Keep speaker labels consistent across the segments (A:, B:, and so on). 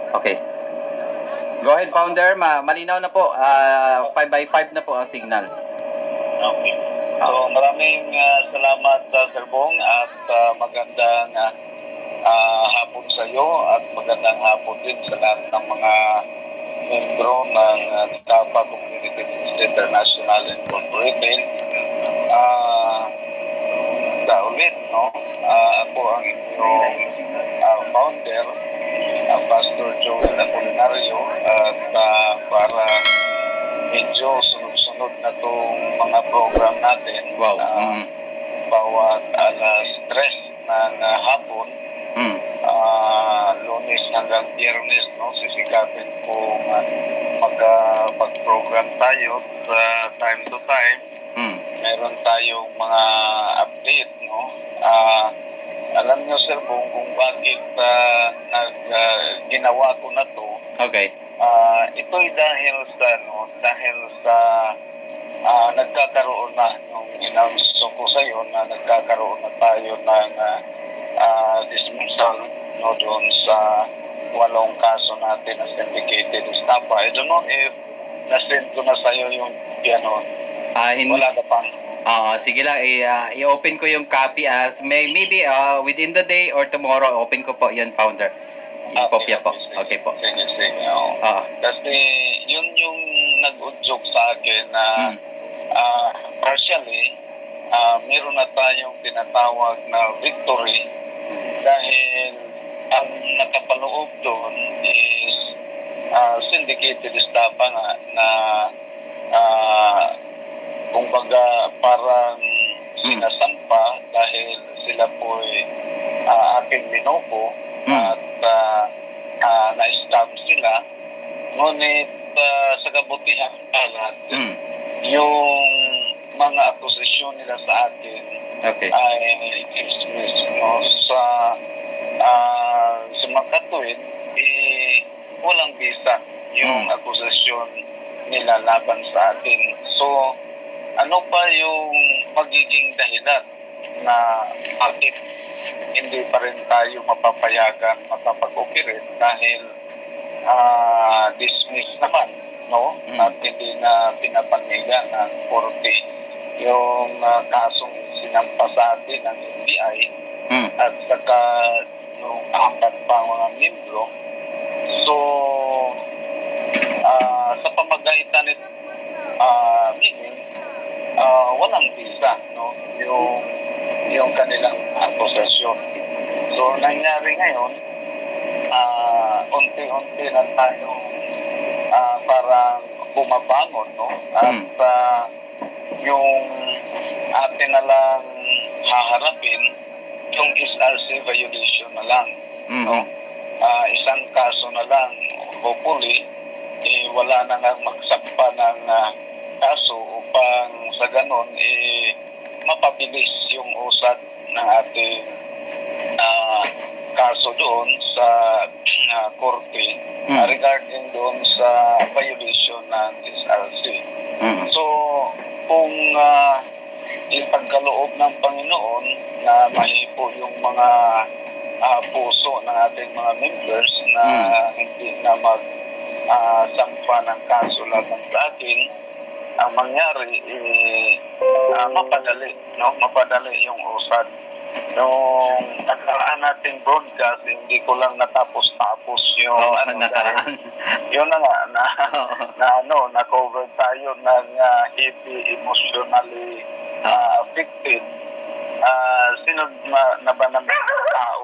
A: Okay. Go ahead, Founder. Malinaw na po. 5x5 na po ang signal.
B: Okay. So, maraming salamat Sir Bong at magandang hapon sa iyo at magandang hapon din sa lahat ng mga membro ng Tapa Community International Incorporated. Ulit, no? Ako ang inyong founder, Pastor Joe Apolinario, at para medyo sunod-sunod na itong mga program natin.
A: Wow.
B: Bawat alas 3 ng hapon, Lunes hanggang Biyernes, no? Sisikapin kung mag-program tayo sa time to time. Meron tayong mga update, no? Alam niyo, Sir Bong, kung bakit ginawa ko na to.
A: Okay.
B: Ito'y dahil sa nagkakaroon na, nung in-announce ko sa iyo na nagkakaroon na tayo ng dismissal, no, doon sa 8 kaso natin na syndicated estafa. I don't know if na-send ko na sa iyo yung wala ka pang.
A: Sige lang, i-open ko yung copy as maybe within the day or tomorrow, open ko po yun, Founder. Yung kopya po. Okay po.
B: Sige. Kasi yun yung nag-udyok sa akin na partially, meron na tayong tinatawag na victory dahil ang nakapaloob doon is syndicated estafa nga na kumbaga parang sinasampa dahil sila po'y aking binuko at na-stab sila. Ngunit sa kabutihan alat, yung mga akusasyon nila sa atin ay dismiss, no? Sa mga katuwid, walang bisa yung akusasyon nila laban sa atin. So, ano pa yung magiging dahilan na bakit hindi pa rin tayo mapapayagan makapag-operate dahil dismiss naman, no? At hindi na pinapanigan ng korte yung kasong sinampa sa atin ng NBI at saka yung 4 pa mga membro. So, sa pamagaitan nito, walang visa, no? Yung kanilang akusasyon. So, nangyari ngayon, unti-unti na tayong parang bumabangon, no? At yung atin na lang haharapin, yung SRC violation na lang, no? Isang kaso na lang, hopefully, wala na nga magsampa ng kaso upang sa ganon mapabilis yung usad ng ating kaso doon sa korte regarding doon sa violation ng SRC. So kung ipagkaloob ng Panginoon na mahipo yung mga puso ng ating mga members na hindi na sampa ng kaso laban sa atin, ang mangyari mapadali yung usad. Nung nakaraan nating broadcast, hindi ko lang natapos yung yun na nga na cover tayo ng heavy emotionally affected. Sino ba namang tao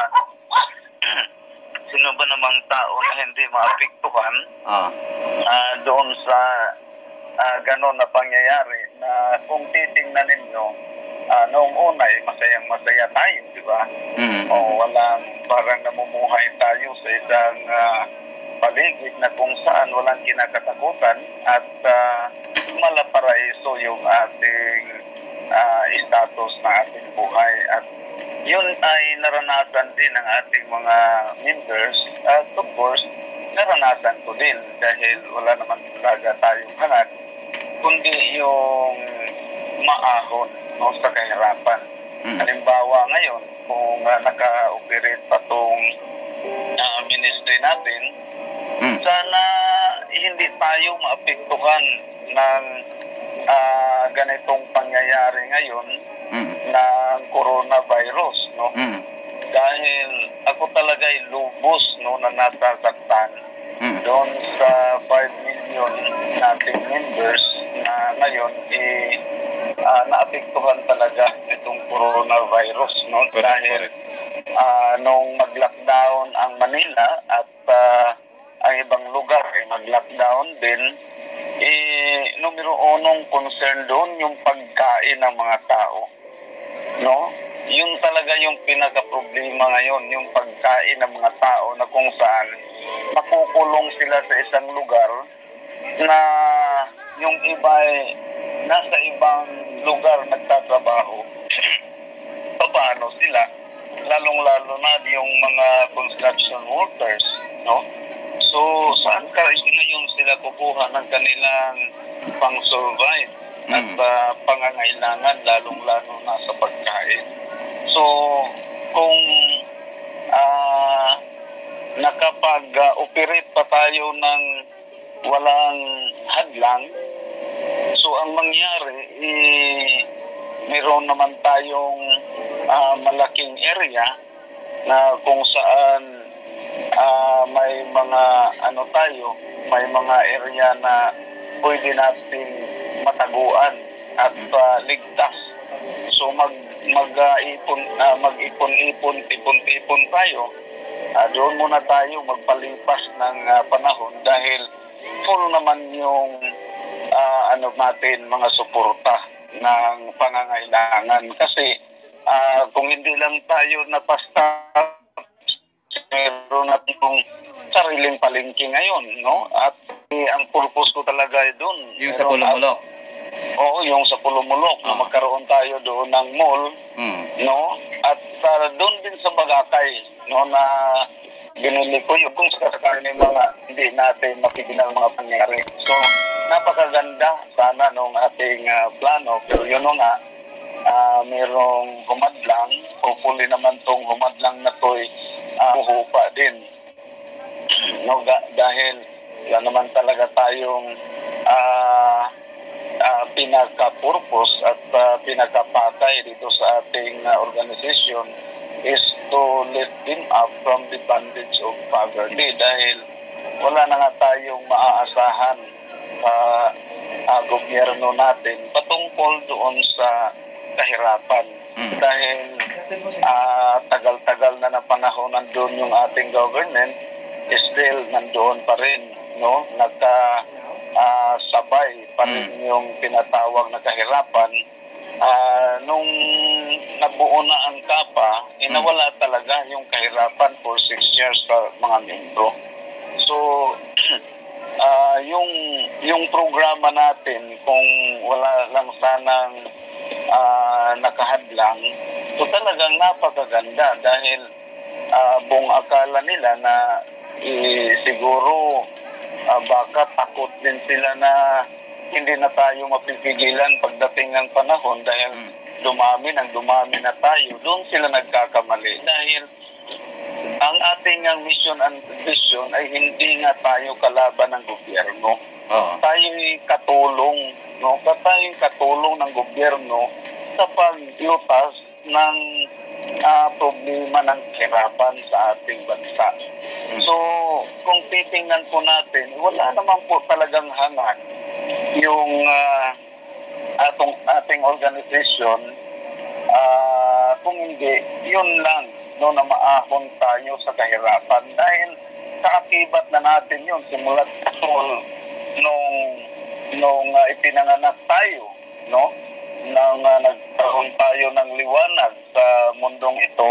B: sino ba namang tao na hindi maapektuhan doon sa ganon na pangyayari na kung titingnan ninyo noong una masaya tayo, di ba? Walang parang namumuhay tayo sa isang paligid na kung saan walang kinakatakutan at malaparaiso yung ating status na ating buhay. At yun ay naranasan din ng ating mga members at of course naranasan ko din dahil wala naman talaga tayong hangat kundi yung maahon sa kahirapan. Halimbawa ngayon, kung naka-operate pa tong ministry natin, sana hindi tayo maapektuhan ng ganitong pangyayari ngayon ng coronavirus, no? Dahil ako talaga ay lubos, no, na nasasaktan doon sa 5 million nating members na ngayon naapektuhan talaga itong coronavirus, no? Dahil nung mag-lockdown ang Manila at ang ibang lugar ay mag-lockdown din, numero unong concern doon yung pagkain ng mga tao, no? Yun talaga yung pinaka-problema ngayon, yung pagkain ng mga tao na kung saan makukulong sila sa isang lugar na yung iba ay nasa ibang lugar nagtatrabaho. Paano sila? Lalong-lalo na yung mga construction workers, no? So, saan ngayon sila kukuha ng kanilang pang-survive at pangangailangan, lalong-lalo na sa pagkain? So, kung nakapag-operate pa tayo ng walang hadlang, so ang mangyari, mayroon naman tayong malaking area na kung saan may mga may mga area na pwede natin mataguan at ligtas. So mag-ipon-ipon tayo. Doon muna tayo magpalipas ng panahon dahil full naman yung natin mga suporta ng pangangailangan. Kasi kung hindi lang tayo napasta, meron natin kung sariling palengke ngayon, no? At ang purpose ko talaga doon.
A: Yung sa Pulumulok.
B: Oo, yung sa Pulumulok. Na magkaroon tayo doon ng mall, no? At doon din sa Bagakay, no, na binili ko yung kung sakasakali mga hindi natin mapigilan mga pangyari. So, napakaganda sana nung ating plano. Pero yun nga, mayroong humadlang. Hopefully naman tong humadlang na to'y huhupa din. No, dahil yan naman talaga tayong pinaka-purpose at pinaka-patay dito sa ating organisasyon is to lift them up from the bondage of poverty dahil wala na nga tayong maaasahan sa gobyerno natin patungkol doon sa kahirapan. Dahil tagal-tagal na ng panahon nandun yung ating government, still nandoon pa rin, no? Sabay pa rin yung tinatawag na kahirapan. Nung nabuo na ang KAPA, inawala talaga yung kahirapan for 6 years sa mga membro. So, yung programa natin, kung wala lang sanang nakahadlang, so talagang napakaganda dahil buong akala nila na siguro baka takot din sila na hindi na tayo mapipigilan pagdating ng panahon dahil dumami na tayo. Doon sila nagkakamali dahil ang ating mission and vision ay hindi nga tayo kalaban ng gobyerno. Tayo'y katulong, no? Tayo'y katulong ng gobyerno sa paglutas ng problema ng kahirapan sa ating bansa. So, kung titingnan po natin, wala naman po talagang hangat yung ating organisasyon, kung hindi, yun lang, no, na maahon tayo sa kahirapan dahil kaakibat na natin yun simulat nung ipinanganak tayo, no, nang nagkaroon tayo ng liwanag sa mundong ito,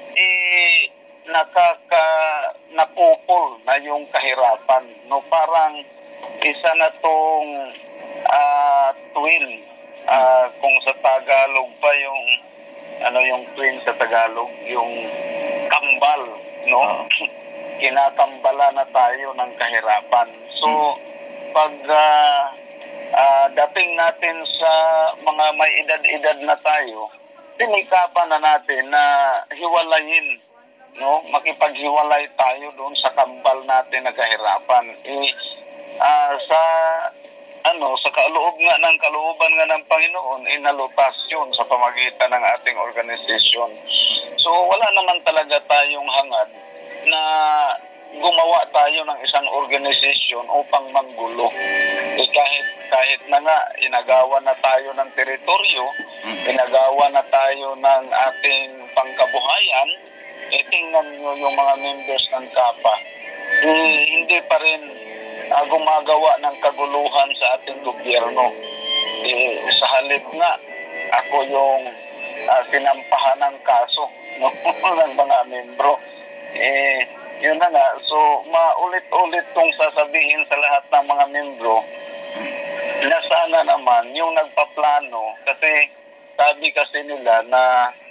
B: napupul na yung kahirapan, no, parang isa na tong twin, kung sa Tagalog pa yung yung twin sa Tagalog, yung kambal, no? Kinakambala na tayo ng kahirapan. So, pag dating natin sa mga may edad-edad na tayo, tinikapan na natin na hiwalayin no, makipaghiwalay tayo doon sa kambal natin na kahirapan. Sa sa kalooban nga ng Panginoon, inalutas yun sa pamagitan ng ating organisasyon. So wala naman talaga tayong hangad na gumawa tayo ng isang organisasyon upang manggulo. Kahit na nga inagawa na tayo ng teritoryo, inagawa na tayo ng ating pangkabuhayan, tingnan nyo yung mga members ng KAPA. Hindi pa rin gumagawa ng kaguluhan sa ating gobyerno. Sa halip nga, ako yung sinampahan ng kaso ng mga membro. Yun na nga. So, maulit-ulit kong sasabihin sa lahat ng mga membro na sana naman yung nagpaplano, kasi sabi kasi nila na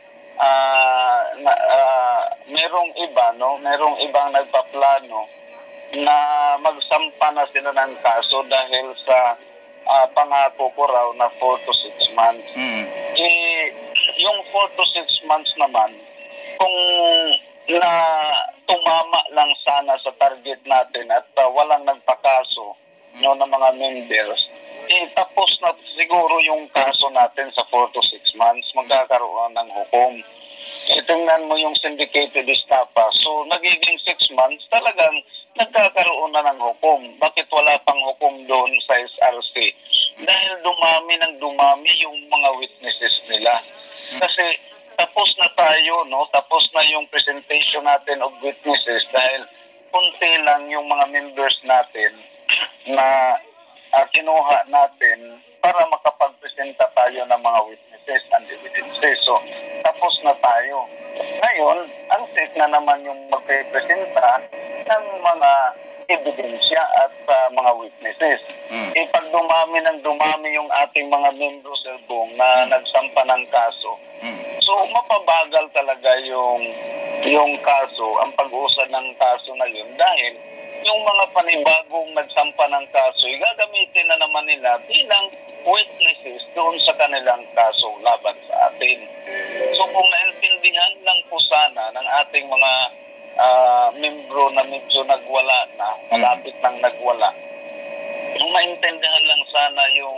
B: merong ibang nagpaplano na magsampa na sila ng kaso dahil sa pangako ko raw na 4 to 6 months. Yung 4 to 6 months naman, kung na tumama lang sana sa target natin at walang nagpakaso ng mga members, tapos na siguro yung kaso natin sa 4 to 6 months, magkakaroon ng hukom. Tingnan mo yung syndicated estafa. So, nagiging 6 months, talagang nagkakaroon na ng hukom. Bakit wala pang hukom doon sa SRC? Dahil dumami yung mga witnesses nila. Kasi tapos na tayo, no? Tapos na yung presentation natin of witnesses dahil kunti lang yung mga members natin na kinuha natin para makapagpresenta tayo ng mga witnesses and evidences. So, tapos na tayo. Ngayon, ang safe na naman yung magpipresenta ng mga ebidensya at mga witnesses. Pag dumami yung ating mga membros, Sir Bong, na nagsampa ng kaso, so mapabagal talaga yung kaso, ang pag-uusad ng kaso na yun, dahil yung mga panibagong nagsampa ng kaso, gagamitin na naman nila bilang witnesses doon sa kanilang kaso laban sa atin. So kung naintindihan lang po sana ng ating mga membro na medyo nagwala na, malapit nang nagwala, kung maintindihan lang sana yung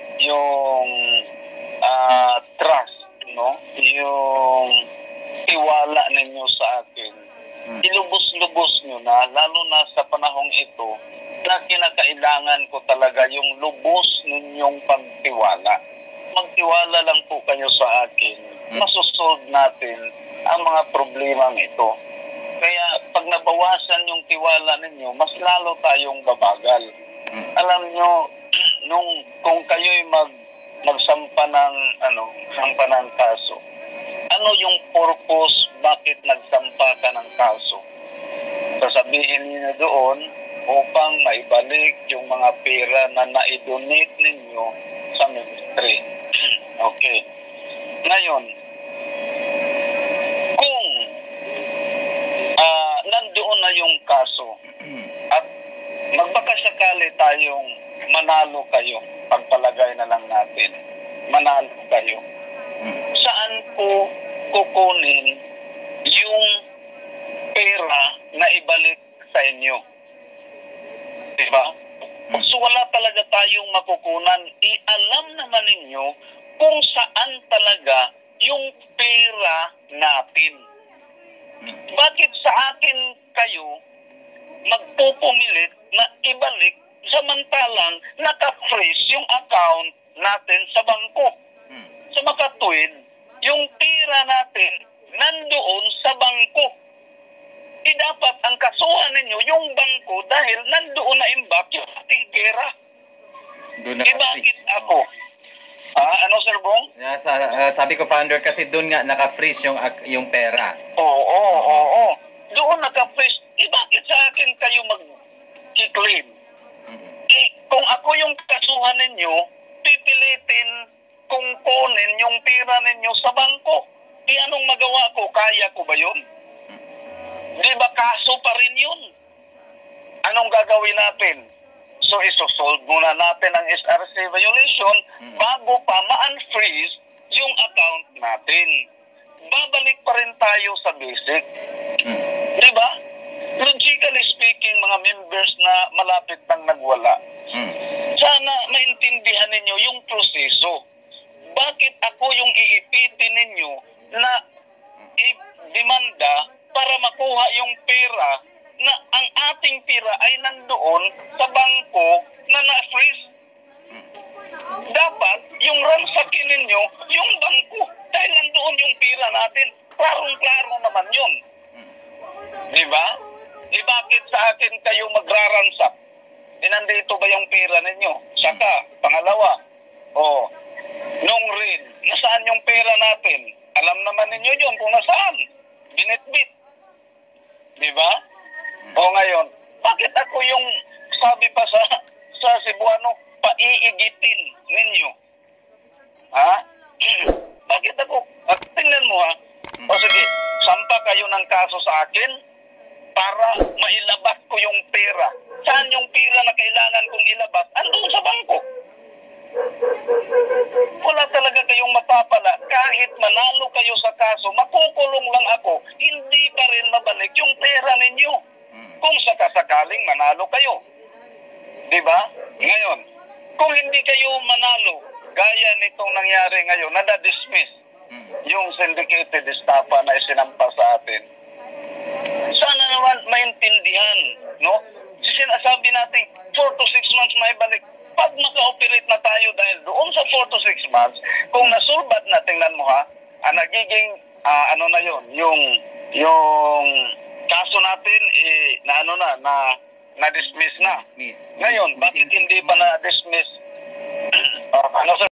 B: trust, no? Yung tiwala ninyo sa akin, ilubos-lubos nyo na, lalo na sa panahong ito, na kinakailangan ko talaga yung lubos ninyong pagtiwala. Magtiwala lang po kayo sa akin, masusolve natin ang mga problemang ito. Kaya pag nabawasan yung tiwala ninyo, mas lalo tayong babagal. Alam nyo, kung kayo'y magsampa ng kaso, ano yung purpose, bakit nagsampa ka ng kaso? Sasabihin niyo doon upang maibalik yung mga pera na na-donate ninyo sa ministry. Okay. Ngayon, kung nandoon na yung kaso at magbakasakali tayong manalo kayo, pagpalagay na lang natin, manalo kayo, saan po kukunin yung pera na ibalik sa inyo? Diba? So wala talaga tayong makukunan. Alam naman ninyo kung saan talaga yung pera natin. Bakit sa akin kayo magpupumilit na ibalik samantalang naka-freeze yung account natin sa bangko? Sa makatuwid, yung pera natin nandoon sa bangko. Dapat ang kasuhan ninyo yung bangko dahil nandoon na imbak yung ating pera. Bakit ako? Ano, Sir Bong?
A: Sabi ko, founder, kasi doon nga naka-freeze yung pera.
B: Oo. Doon naka-freeze. Bakit sa akin kayo mag-claim? Kung ako yung kasuhan ninyo, pipilitin kung kunin yung pera ninyo sa bangko. Anong magawa ko? Kaya ko ba yun? Di ba kaso pa rin yun? Anong gagawin natin? So, isosolve muna natin ang SRC violation bago pa ma-unfreeze yung account natin. babalik pa rin tayo sa basic. Di ba? Logically speaking, mga members na malapit nang nagwala, sana maintindihan ninyo yung proseso. Bakit ako yung iipitin ninyo na i-demanda para makuha yung pera na ang ating pera ay nandoon sa bangko na na-freeze? Dapat yung ransakin ninyo yung bangko dahil nandoon yung pera natin. Klarong-klaro naman yun. Di ba? Bakit sa akin kayo magraransak? Nandito ba yung pera ninyo? Saka, pangalawa, nung raid, nasaan yung pera natin? Alam naman ninyo yun kung nasaan. Binitbit. Di ba? Ngayon, bakit ako yung sabi pa sa Cebuano, paiigitin ninyo? Ha? Bakit ako? Tingnan mo ha. Sige, sampa kayo ng kaso sa akin para mailabas ko yung pera. Saan yung pera na kailangan kong ilabas? Andun sa bangko. Wala talaga kayong mapapala. Kahit manalo kayo sa kaso, makukulong lang ako, hindi pa rin mabalik yung pera ninyo. Kung sakasakaling manalo kayo. Diba? Ngayon, kung hindi kayo manalo, gaya nitong nangyari ngayon, nada-dismiss yung syndicated estafa na isinampa sa atin. Sana naman maintindihan, no? Sinasabi natin, 4 to 6 months may balik. Pag maka-operate na tayo dahil doon sa 4 to 6 months, kung nasulbat na, tingnan mo ha, nagiging, ano na yun, yung kaso natin, na-dismiss na. Ngayon, bakit hindi pa na-dismiss? Ano